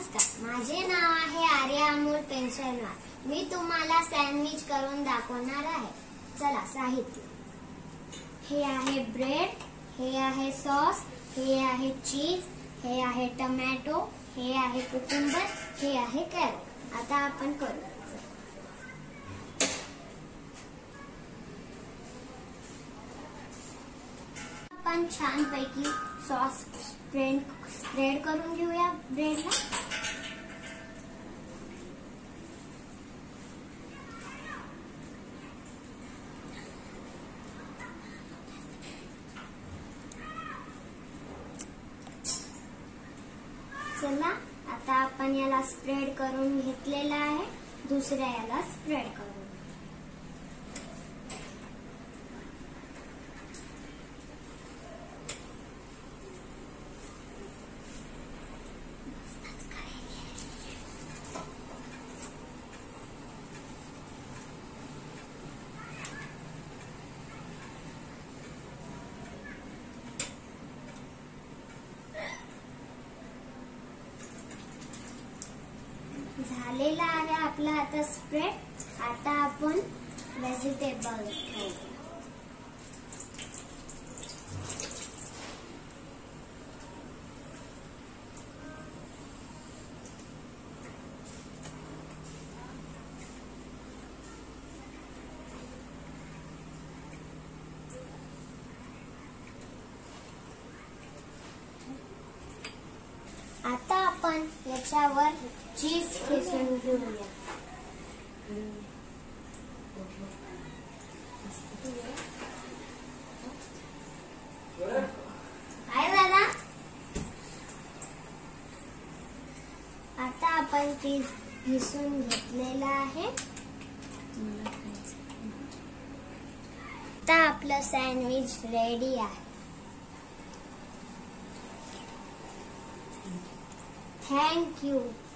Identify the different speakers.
Speaker 1: नमस्कार, माझे नाव आहे आर्या पेन्सलवार. मी तुम्हाला सँडविच करून दाखवणार आहे. चला, साहित्य: हे आहे ब्रेड, हे आहे सॉस, हे आहे चीज, हे आहे टोमॅटो, हे आहे कुकुंबर, हे आहे कॅरट. आता आपण करू. आपण छानपैकी सॉस स्प्रेड करून घेऊया ब्रेडला. चला, आता आपण याला स्प्रेड करून घेतलेला आहे. दुसऱ्या याला स्प्रेड करू. झालेला आहे आपला आता स्प्रेड. आता आपण व्हेजिटेबल ठेवूया. आता आपण याच्यावर चीज खिसून घेऊया. काय दादा? आता आपण चीज खिसून घेतलेला आहे. आता आपलं सँडविच रेडी आहे. Thank you.